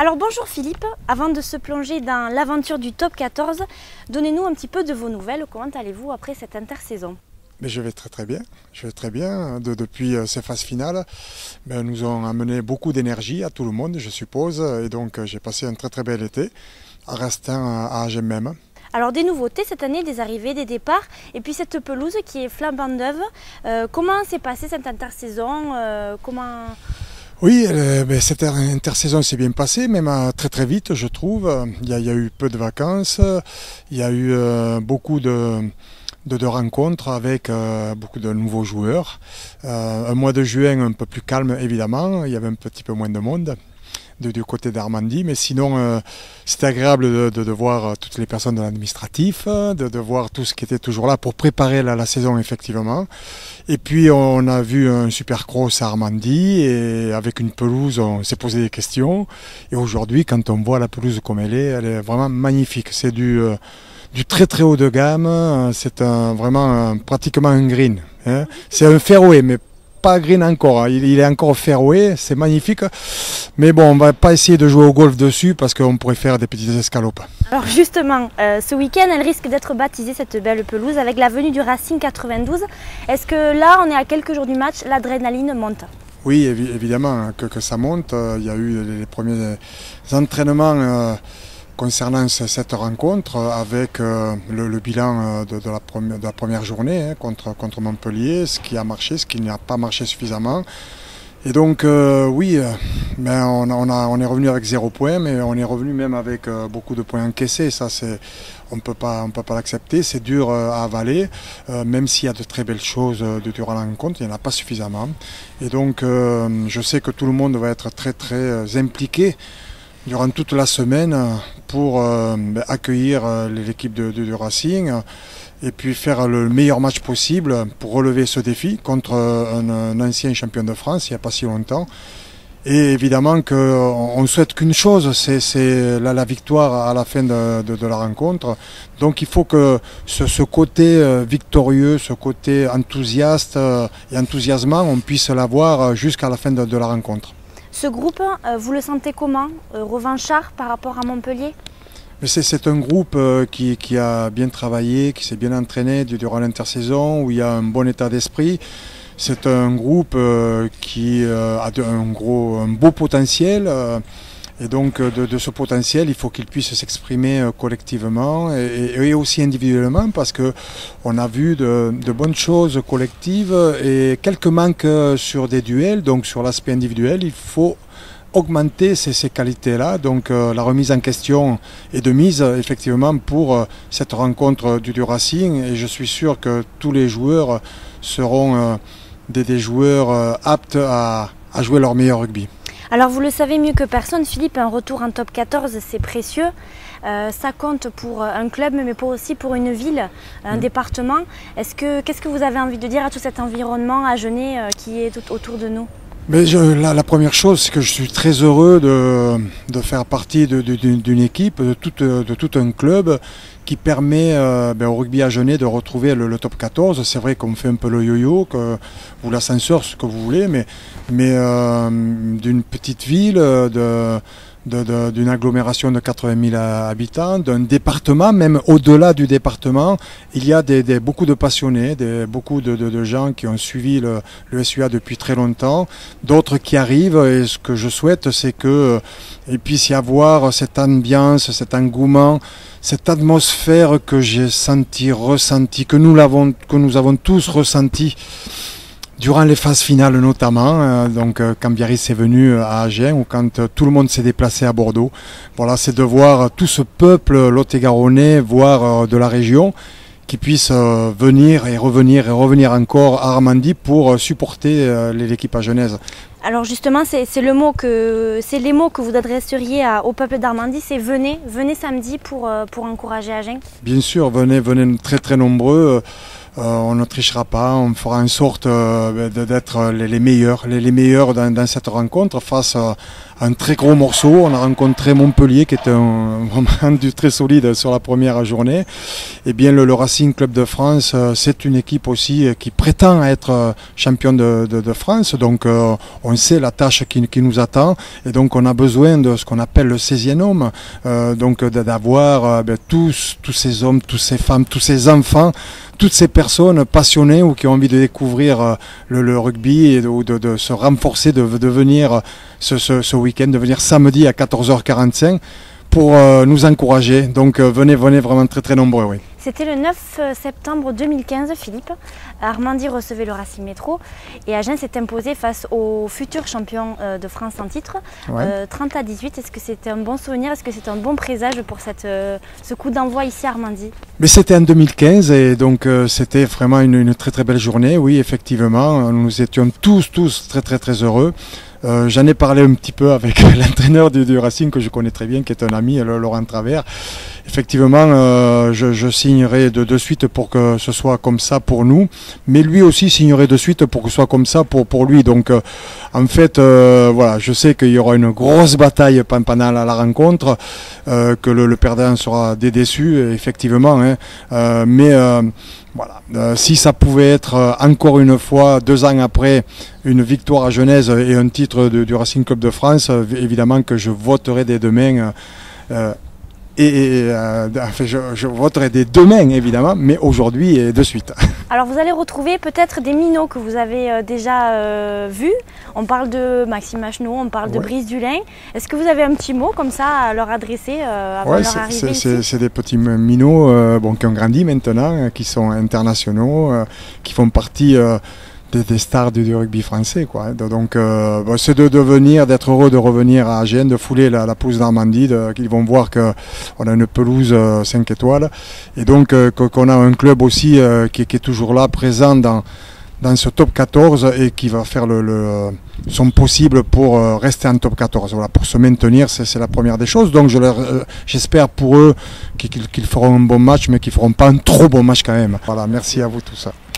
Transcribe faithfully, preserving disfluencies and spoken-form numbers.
Alors bonjour Philippe, avant de se plonger dans l'aventure du top quatorze, donnez-nous un petit peu de vos nouvelles. Comment allez-vous après cette intersaison? Mais je vais très très bien, je vais très bien. De, depuis ces phases finales, ben, nous ont amené beaucoup d'énergie à tout le monde, je suppose. Et donc j'ai passé un très très bel été, en restant à Agen même. Alors des nouveautés cette année, des arrivées, des départs, et puis cette pelouse qui est flambant neuve. Euh, comment s'est passée cette intersaison euh, comment... Oui, ben, cette intersaison s'est bien passée, même très très vite je trouve. Il y a, il y a eu peu de vacances, il y a eu euh, beaucoup de... De, de rencontres avec euh, beaucoup de nouveaux joueurs. Euh, un mois de juin un peu plus calme évidemment, il y avait un petit peu moins de monde de, du côté d'Armandie, mais sinon euh, c'était agréable de, de, de voir toutes les personnes de l'administratif, de, de voir tout ce qui était toujours là pour préparer la, la saison effectivement. Et puis on a vu un super cross à Armandie et avec une pelouse on s'est posé des questions. Et aujourd'hui quand on voit la pelouse comme elle est, elle est vraiment magnifique. C'est du euh, du très très haut de gamme, c'est un, vraiment un, pratiquement un green. Hein. C'est un fairway, mais pas green encore, il, il est encore fairway, c'est magnifique. Mais bon, on va pas essayer de jouer au golf dessus parce qu'on pourrait faire des petites escalopes. Alors justement, euh, ce week-end, elle risque d'être baptisée cette belle pelouse avec la venue du Racing quatre-vingt-douze. Est-ce que là, on est à quelques jours du match, l'adrénaline monte? Oui, évidemment que, que ça monte. Il y a eu les premiers entraînements euh, concernant cette rencontre avec euh, le, le bilan de, de, la première, de la première journée hein, contre, contre Montpellier, ce qui a marché, ce qui n'a pas marché suffisamment. Et donc euh, oui, ben on, on, a, on est revenu avec zéro point, mais on est revenu même avec euh, beaucoup de points encaissés. Ça, c'est, on ne peut pas l'accepter, c'est dur euh, à avaler, euh, même s'il y a de très belles choses euh, durant la rencontre, il n'y en a pas suffisamment. Et donc euh, je sais que tout le monde va être très très euh, impliqué durant toute la semaine pour euh, accueillir euh, l'équipe de, de, de Racing et puis faire le meilleur match possible pour relever ce défi contre un, un ancien champion de France il n'y a pas si longtemps. Et évidemment qu'on ne souhaite qu'une chose, c'est la, la victoire à la fin de, de, de la rencontre. Donc il faut que ce, ce côté victorieux, ce côté enthousiaste et enthousiasmant, on puisse l'avoir jusqu'à la fin de, de la rencontre. Ce groupe, vous le sentez comment? Revanchard par rapport à Montpellier? C'est un groupe qui, qui a bien travaillé, qui s'est bien entraîné durant l'intersaison, où il y a un bon état d'esprit. C'est un groupe qui a un, gros, un beau potentiel. Et donc de, de ce potentiel, il faut qu'il puisse s'exprimer collectivement et, et aussi individuellement parce qu'on a vu de, de bonnes choses collectives et quelques manques sur des duels, donc sur l'aspect individuel, il faut augmenter ces, ces qualités-là. Donc euh, la remise en question est de mise effectivement pour euh, cette rencontre du, du Racing et je suis sûr que tous les joueurs seront euh, des, des joueurs euh, aptes à, à jouer leur meilleur rugby. Alors vous le savez mieux que personne, Philippe, un retour en top quatorze, c'est précieux. Euh, ça compte pour un club, mais pour aussi pour une ville, un mmh. département. Est-ce que, qu'est-ce que vous avez envie de dire à tout cet environnement agenais euh, qui est tout autour de nous? Mais je, la, la première chose, c'est que je suis très heureux de, de faire partie d'une équipe, de tout, de tout un club qui permet euh, ben, au rugby agenais de retrouver le, le top quatorze. C'est vrai qu'on fait un peu le yo-yo, ou l'ascenseur, ce que vous voulez, mais, mais euh, d'une petite ville, de... d'une agglomération de quatre-vingt mille habitants, d'un département, même au-delà du département, il y a des, des, beaucoup de passionnés, des, beaucoup de, de, de gens qui ont suivi le, le S U A depuis très longtemps, d'autres qui arrivent, et ce que je souhaite, c'est qu'il puisse y avoir cette ambiance, cet engouement, cette atmosphère que j'ai senti, ressenti, que nous, l'avons, que nous avons tous ressenti durant les phases finales notamment, euh, donc euh, quand Biarritz est venu à Agen ou quand euh, tout le monde s'est déplacé à Bordeaux. Voilà, c'est de voir tout ce peuple lot-et-garonnais, voire euh, de la région, qui puisse euh, venir et revenir et revenir encore à Armandie pour euh, supporter euh, l'équipe agenaise. Alors justement, c'est le mot que c'est les mots que vous adresseriez à, au peuple d'Armandie, c'est venez, venez samedi pour, euh, pour encourager Agen. Bien sûr, venez, venez très très nombreux. Euh, on ne trichera pas, on fera en sorte euh, d'être les, les meilleurs, les, les meilleurs dans, dans cette rencontre face à, un très gros morceau. On a rencontré Montpellier qui est un, vraiment du très solide sur la première journée. Et bien le, le Racing Club de France, c'est une équipe aussi qui prétend être champion de, de, de France. Donc euh, on sait la tâche qui, qui nous attend. Et donc on a besoin de ce qu'on appelle le seizième homme. Euh, donc d'avoir euh, ben, tous, tous ces hommes, toutes ces femmes, tous ces enfants, toutes ces personnes passionnées ou qui ont envie de découvrir euh, le, le rugby et de, de, de se renforcer, de, de venir ce, ce, ce week-end, de venir samedi à quatorze heures quarante-cinq pour euh, nous encourager. Donc euh, venez, venez vraiment très très nombreux. Oui. C'était le neuf septembre deux mille quinze, Philippe. Armandie recevait le Racing Métro et Agen s'est imposé face au futur champion de France en titre, ouais. euh, trente à dix-huit. Est-ce que c'était un bon souvenir? Est-ce que c'était un bon présage pour cette, euh, ce coup d'envoi ici à Armandie? Mais c'était en deux mille quinze et donc euh, c'était vraiment une, une très très belle journée. Oui, effectivement, nous étions tous tous très très très heureux. Euh, J'en ai parlé un petit peu avec l'entraîneur du, du Racing que je connais très bien, qui est un ami, Laurent Travers. Effectivement, euh, je, je signerai de, de suite pour que ce soit comme ça pour nous, mais lui aussi signerait de suite pour que ce soit comme ça pour, pour lui. Donc, euh, en fait, euh, voilà, je sais qu'il y aura une grosse bataille pendant la, la rencontre, euh, que le, le perdant sera déçu, effectivement, hein, euh, mais euh, voilà, euh, si ça pouvait être euh, encore une fois, deux ans après, une victoire à Genèse et un titre de, du Racing Club de France, euh, évidemment que je voterai dès demain. Euh, et, et euh, enfin, je, je voterai dès demain, évidemment, mais aujourd'hui et de suite. Alors vous allez retrouver peut-être des minots que vous avez euh, déjà euh, vus. On parle de Maxime Machenaud, on parle ouais. de Brice Dulin. Est-ce que vous avez un petit mot comme ça à leur adresser euh, avant ouais, leur arrivée ici? C'est des petits minots euh, bon, qui ont grandi maintenant, qui sont internationaux, euh, qui font partie euh, des, des stars du, du rugby français, quoi. Donc euh, bon, c'est de devenir, d'être heureux de revenir à Agen, de fouler la, la pelouse d'Armandie, qu'ils vont voir qu'on a une pelouse euh, cinq étoiles et donc euh, qu'on a un club aussi euh, qui, qui est toujours là, présent dans dans ce top quatorze et qui va faire le, le, son possible pour euh, rester en top quatorze. Voilà, pour se maintenir, c'est la première des choses. Donc je leur, euh, j'espère pour eux qu'ils qu'ils feront un bon match, mais qu'ils feront pas un trop bon match quand même. Voilà, merci à vous tout ça.